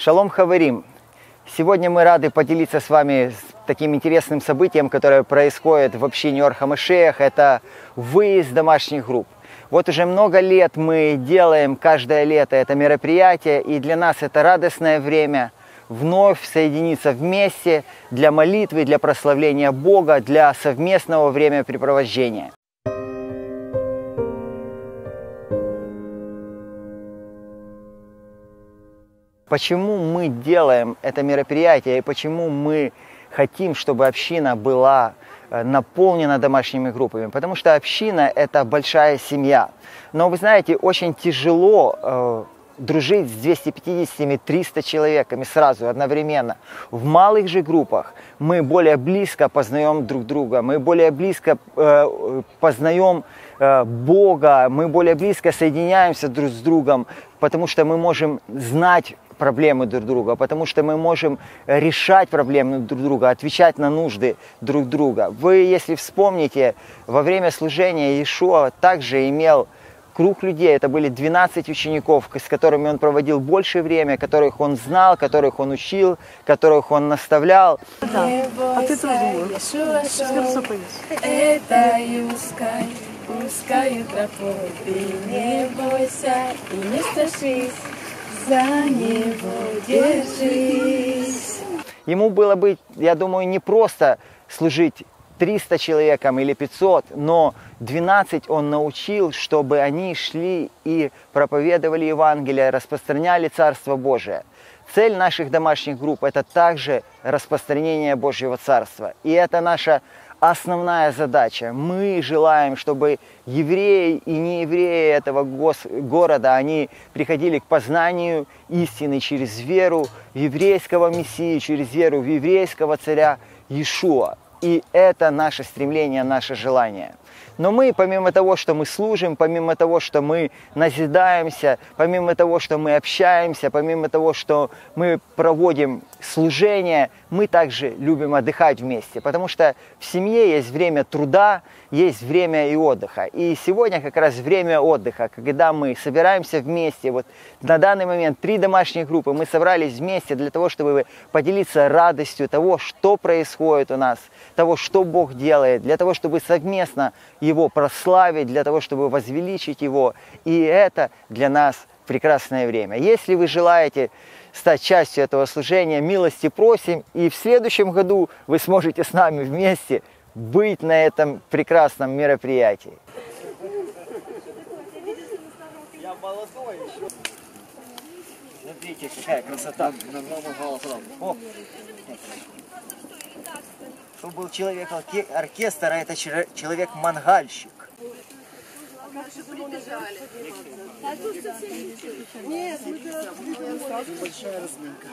Шалом Хаверим! Сегодня мы рады поделиться с вами таким интересным событием, которое происходит в общине Ор ха-Машиах. Это выезд домашних групп. Вот уже много лет мы делаем каждое лето это мероприятие, и для нас это радостное время вновь соединиться вместе для молитвы, для прославления Бога, для совместного времяпрепровождения. Почему мы делаем это мероприятие и почему мы хотим, чтобы община была наполнена домашними группами? Потому что община – это большая семья. Но вы знаете, очень тяжело дружить с 250-300 человеками сразу, одновременно. В малых же группах мы более близко познаем друг друга, мы более близко познаем Бога, мы более близко соединяемся друг с другом, потому что мы можем знать проблемы друг друга, потому что мы можем решать проблемы друг друга, отвечать на нужды друг друга. Вы, если вспомните, во время служения Иешуа также имел круг людей. Это были 12 учеников, с которыми он проводил больше времени, которых он знал, которых он учил, которых он наставлял. Да. А ты тоже пускай тропу, ты не бойся и не страшись, за него держись. Ему было бы, я думаю, не просто служить 300 человекам или 500, но 12 он научил, чтобы они шли и проповедовали Евангелие, распространяли Царство Божие. Цель наших домашних групп – это также распространение Божьего Царства. И это наша основная задача. Мы желаем, чтобы евреи и неевреи этого города, они приходили к познанию истины через веру в еврейского Мессию, через веру в еврейского царя Иешуа. И это наше стремление, наше желание. Но мы, помимо того, что мы служим, помимо того, что мы назидаемся, помимо того, что мы общаемся, помимо того, что мы проводим служение, мы также любим отдыхать вместе. Потому что в семье есть время труда, есть время и отдыха. И сегодня как раз время отдыха, когда мы собираемся вместе. Вот на данный момент 3 домашние группы мы собрались вместе для того, чтобы поделиться радостью того, что происходит у нас, того, что Бог делает, для того, чтобы совместно Его прославить, для того, чтобы возвеличить Его. И это для нас прекрасное время. Если вы желаете стать частью этого служения, милости просим. И в следующем году вы сможете с нами вместе быть на этом прекрасном мероприятии. Я молодой еще. Смотрите, какая красота. О! Кто был человек-оркестр, а это человек-мангальщик. Нет, большая разминка.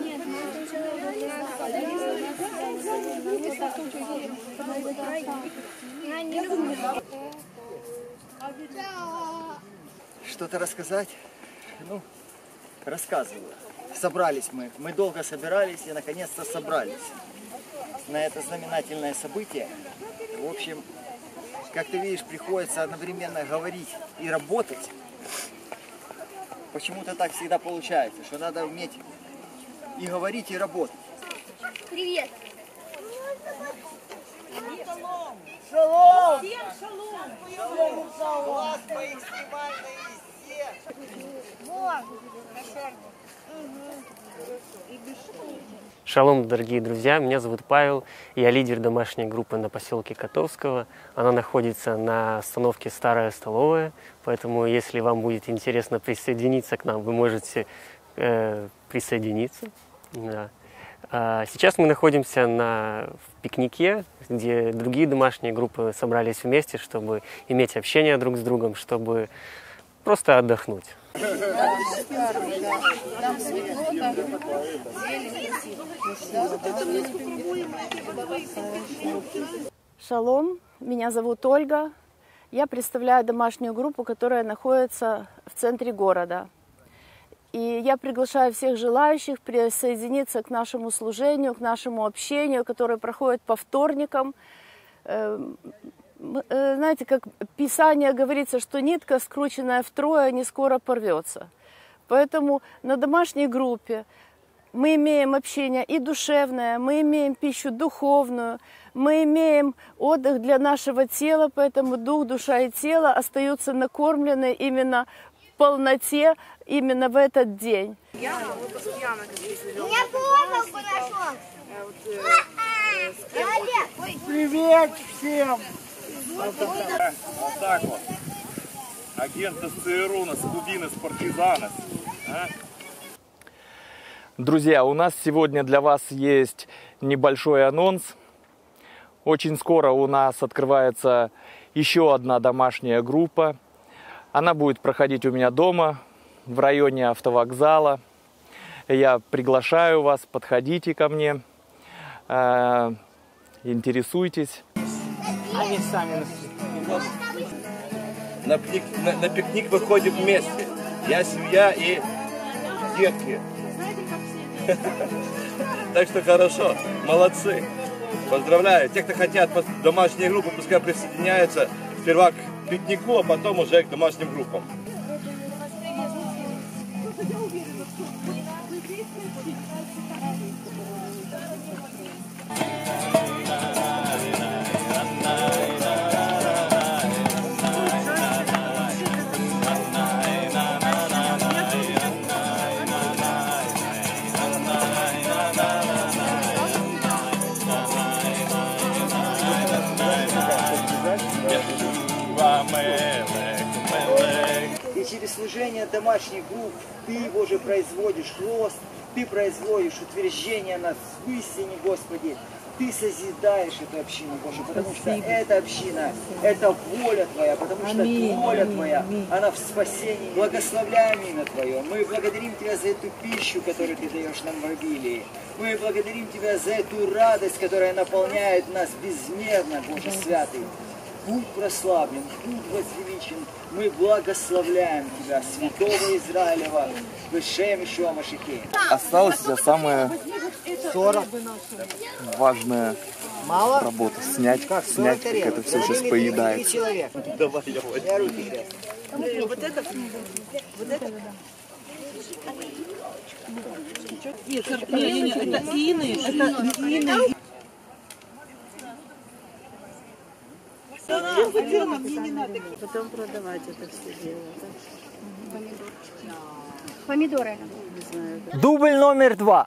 Что-то рассказать? Ну, рассказываю. Собрались мы долго собирались и наконец-то собрались на это знаменательное событие. В общем, как ты видишь, приходится одновременно говорить и работать. Почему-то так всегда получается, что надо уметь и говорить, и работать. Привет! Шалом! Шалом! Всем шалом! Шалом! Глаз моих снимай на везде! Шалом, дорогие друзья, меня зовут Павел, я лидер домашней группы на поселке Котовского. Она находится на остановке Старая Столовая, поэтому если вам будет интересно присоединиться к нам, вы можете присоединиться. Да. Сейчас мы находимся в пикнике, где другие домашние группы собрались вместе, чтобы иметь общение друг с другом, чтобы просто отдохнуть. Шалом, меня зовут Ольга. Я представляю домашнюю группу, которая находится в центре города. И я приглашаю всех желающих присоединиться к нашему служению, к нашему общению, которое проходит по вторникам. Знаете, как Писание говорится, что нитка, скрученная втрое, не скоро порвется. Поэтому на домашней группе Мы имеем общение и душевное, мы имеем пищу духовную, мы имеем отдых для нашего тела, поэтому дух, душа и тело остаются накормлены именно в полноте, именно в этот день. Я постоянно, как если Привет всем! Вот так вот. Агенты ЦРУ, нас Кубины, Партизанов. Друзья, у нас сегодня для вас есть небольшой анонс. Очень скоро у нас открывается еще одна домашняя группа. Она будет проходить у меня дома, в районе автовокзала. Я приглашаю вас, подходите ко мне, интересуйтесь. Они сами На пикник выходим вместе. Я, семья и детки. Так что хорошо, молодцы. Поздравляю. Те, кто хотят домашние группы, пускай присоединяются сперва к пикнику, а потом уже к домашним группам. И через служение домашних групп ты его же производишь рост, ты производишь утверждение нас в истине, Господи. Ты созидаешь эту общину, Боже, потому что эта община, это воля Твоя, потому что воля Твоя, она в спасении. Благословляем имя Твое. Мы благодарим Тебя за эту пищу, которую Ты даешь нам в обилии. Мы благодарим Тебя за эту радость, которая наполняет нас безмерно, Боже Святый. Будь прославлен, будь возвеличен. Мы благословляем Тебя, Святого Израилева, в Шем Ишуа Машихе. Осталось сейчас самая важная работа. Снять, как это все сейчас поедается. Давай, Я руки грязь. вот это. Нет, это ины. Потом продавать это все дело. Помидоры. Дубль номер 2.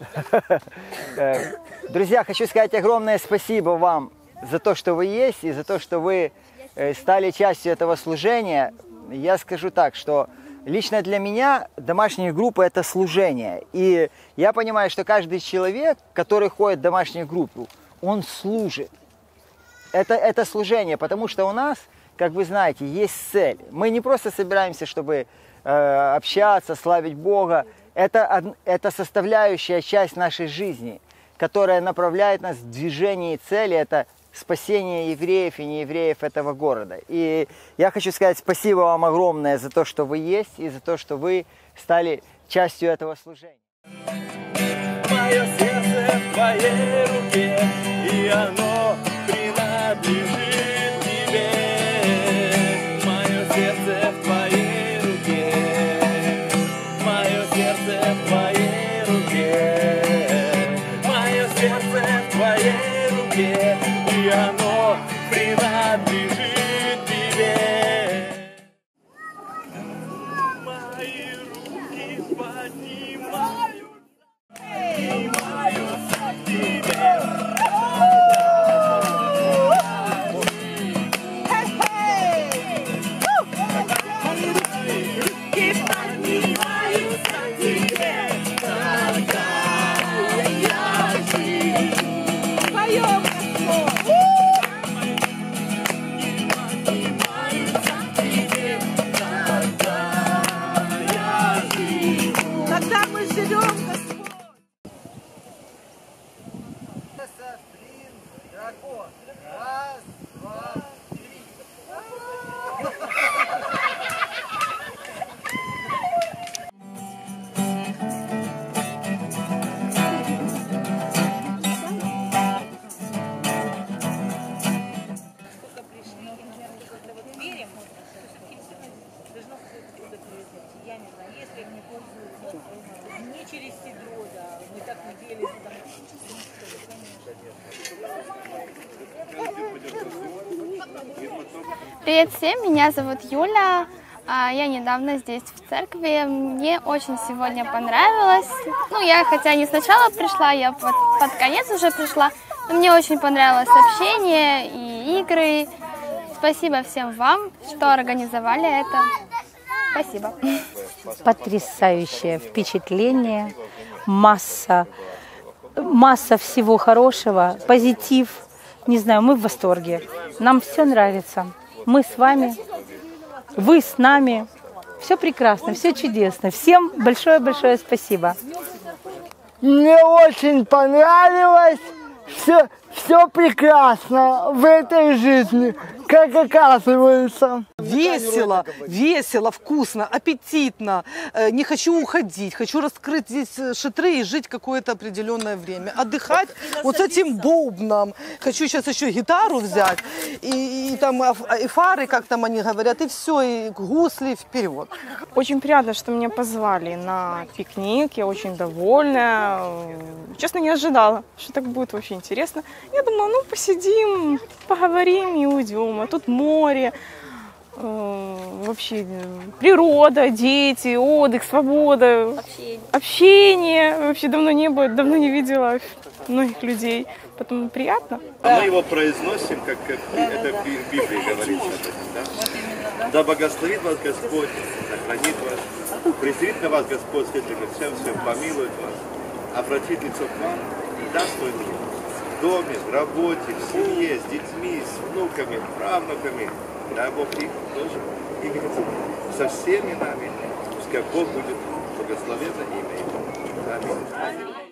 Друзья, хочу сказать огромное спасибо вам за то, что вы есть, и за то, что вы стали частью этого служения. Я скажу так, что лично для меня домашние группы – это служение. И я понимаю, что каждый человек, который ходит в домашнюю группу, он служит. Это служение, потому что у нас, как вы знаете, есть цель. Мы не просто собираемся, чтобы общаться, славить Бога. Это составляющая часть нашей жизни, которая направляет нас в движение и цели. Это спасение евреев и неевреев этого города. И я хочу сказать спасибо вам огромное за то, что вы есть, и за то, что вы стали частью этого служения. Мое сердце в Твоей руке, и оно принадлежит Тебе. Мое сердце в Твоей руке, мое сердце в Твоей руке, мое сердце в Твоей руке, и оно принадлежит Тебе. Мои руки поднимаю. Когда мы живем, Господь. Дракон. Раз, два, три. Я не знаю, если не пользуются, не через седро, да. Привет всем, меня зовут Юля. Я недавно здесь в церкви. Мне очень сегодня понравилось. Ну, я хотя не сначала пришла, я под конец уже пришла. Но мне очень понравилось общение и игры. Спасибо всем вам, что организовали это. Спасибо. Потрясающее впечатление, масса всего хорошего, позитив. Не знаю, мы в восторге. Нам все нравится. Мы с вами, вы с нами. Все прекрасно, все чудесно. Всем большое-большое спасибо. Мне очень понравилось. Все прекрасно в этой жизни, как оказывается. Весело, весело, вкусно, аппетитно. Не хочу уходить, хочу раскрыть здесь шатры и жить какое-то определенное время. Отдыхать вот с этим бубном. Хочу сейчас еще гитару взять, и там и фары, как там они говорят, и все, и гусли вперед. Очень приятно, что меня позвали на пикник, я очень довольна. Честно, не ожидала, что так будет вообще интересно. Я думала, ну посидим, поговорим и уйдем. А тут море, вообще природа, дети, отдых, свобода, общение. Вообще давно не было, давно не видела многих людей, поэтому приятно. А мы его произносим, как это в Библии говорится. Да? Да благословит вас Господь, сохранит вас, презрит на вас Господь светлым лицем своим, помилует вас, обратит лицо к вам и даст свой мир. В доме, в работе, в семье, с детьми, с внуками, правнуками. Дай Бог их тоже иметь со всеми нами. Пускай Бог будет благословенно имя Его. Аминь.